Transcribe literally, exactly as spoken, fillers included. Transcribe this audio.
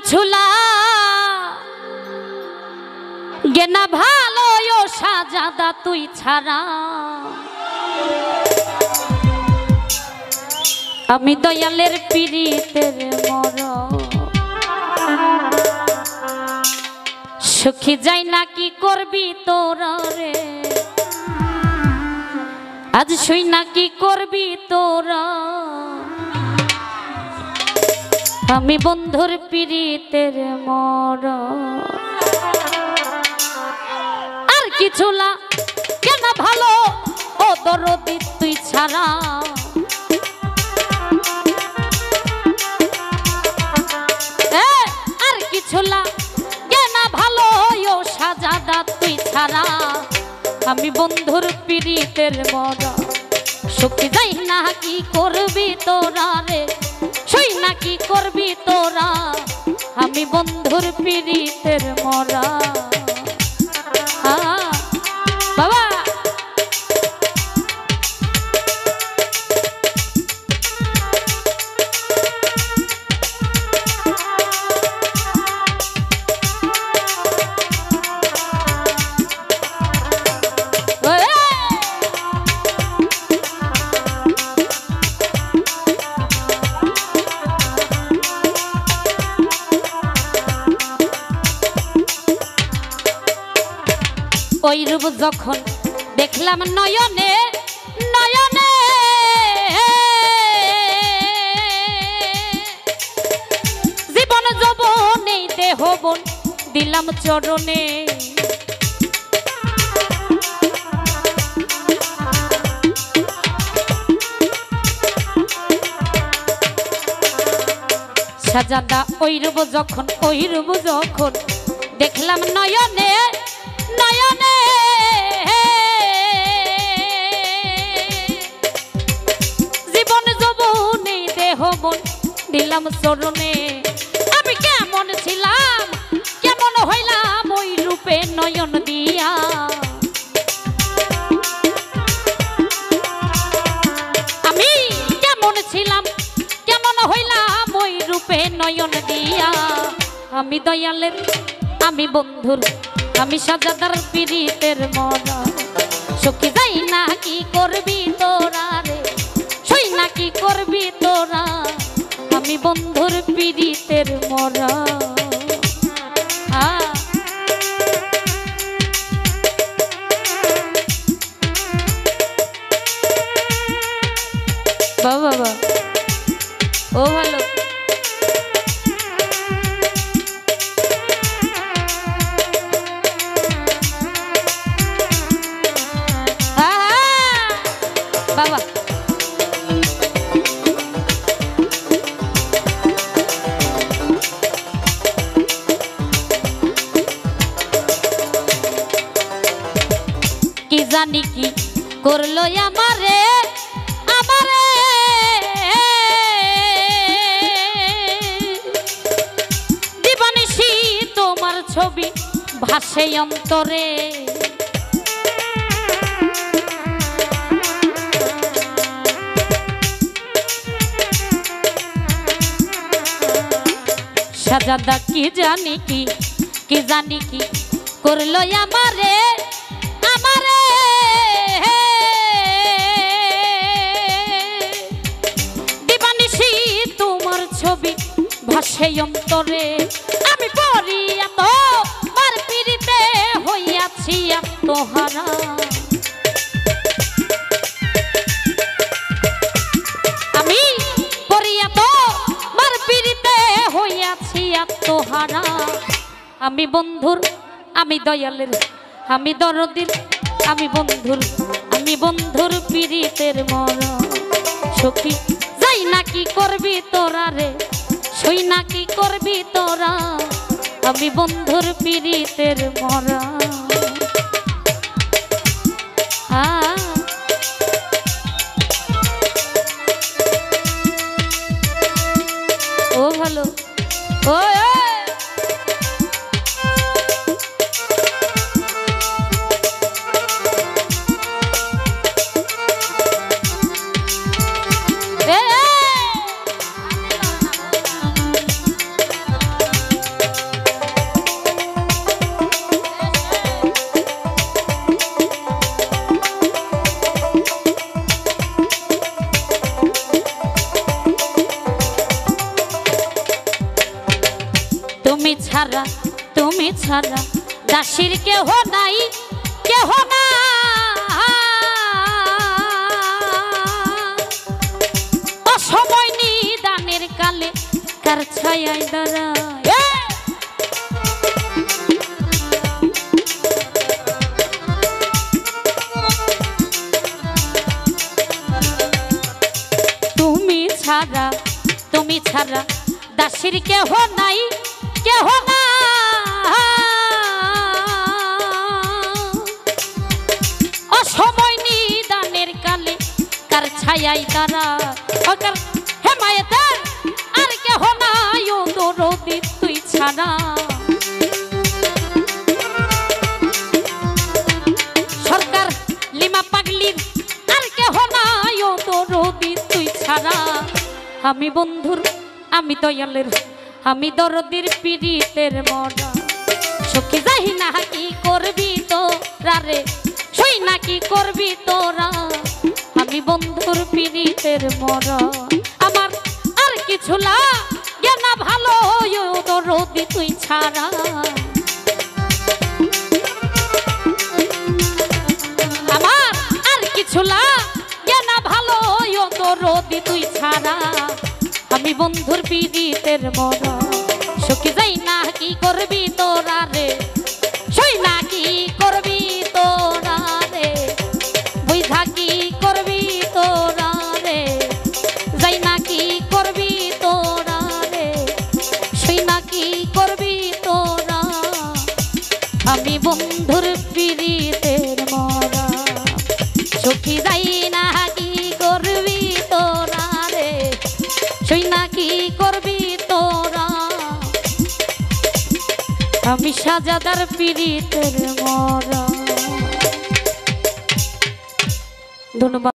কিছুলা গেনা ভালো ও সাজাদা তুই ছাড়া আমি দয়ালের পিরিতের মর সুখী যাই না কি করবি তোরা রে আজ শুই না কি করবি তোরা আমি বন্ধুর পিরিতের মর আর কিছু না কেন ভালো ও দরদি তুই ছাড়া আর কিছু না কেন ভালো ও সাজাদা তুই ছাড়া আমি বন্ধুর পিরিতের মর সুখী যাই না কি করবি তোরা রে শুই না কি করবি তোরা আমি বন্ধুর পিরিতের মরা বাবা ওই রূপ যখন দেখলাম নয়নে নয়নে জীবন যৌবনে দেহ বন দিলাম চরণে সাজাদা ওই রূপ যখন ওই রূপ যখন দেখলাম নয়নে নয়নে জীবন যৌবনে দেহ মন দিলাম চরণে আমি কেমন ছিলাম কেমন হইলাম ওই রূপে নয়ন দিয়া আমি কেমন ছিলাম কেমন হইলাম ওই রূপে নয়ন দিয়া আমি দয়ালের আমি বন্ধুর আমি সাজাদার পিরিতের মরা সুখী যাই না কি করবি তোরা রে শুই না কি করবি তোরা আমি বন্ধুর পিরিতের মরা বাবা বাবা ও ভালো বাবা কি জানি কি করলো আমারে আমারে দিবানিশি তোমার ছবি ভাসে অন্তরে সাজাদা কি জানি কি কি জানি কি করলো আমারে আমারে দিবানিশি তোমার ছবি ভাসে অন্তরে আমি পড়ি এত মার পিরিতে হইয়াছি আত্মহারা আমি পড়ি এত মার পিরিতে হইয়াছি আত্মহারা আমি বন্ধুর আমি দয়ালের আমি দরদির আমি বন্ধুর আমি বন্ধুর পিরিতের মরা সখী যাই না কি করবি তোরা রে শুই না কি করবি তোরা আমি বন্ধুর পিরিতের মরা ও ভালো ও ছাড়া দাসীর কেহ নাই কেহ না অসময় নিদানের কালে কার ছায়ায় দাঁড়ায় তুমি ছাড়া তুমি ছাড়া দাসীর কেহ নাই কেহ না অসময় নিদানের কালে কার ছায়াই তারা অকার হেমায়েতের আর কেহ নাই ও দরদি তুই ছাড়া সরকার লিমা পাগলির আর কেহ নাই ও দরদি তুই ছাড়া আমি বন্ধুর আমি দয়ালের আমি দরদির পীড়িতের মরা সখী যাই না কি করবি তোরা রে সই না কি করবি তোরা আমি বন্ধুর পীড়িতের মরা আমার আর কিছু লাগে না ভালো দরদি তুই ছাড়া আমার আর কিছু লাগে না ভালো দরদি তুই ছাড়া আমি বন্ধুর পীড়িতের মরা সখী যাই না কি করবি তোরা রে সই না কি করবি তোরা রে বুঝা কি করবি তোরা রে যাই না কি করবি তোরা রে সই না কি করবি তোরা আমি বন্ধুর পীড়িতের মরা সখী যাই না কি করবি তোরা রে সই না কি করবি তোরা আমি সাজাদার পীড়িতের মরা। ধন্যবাদ।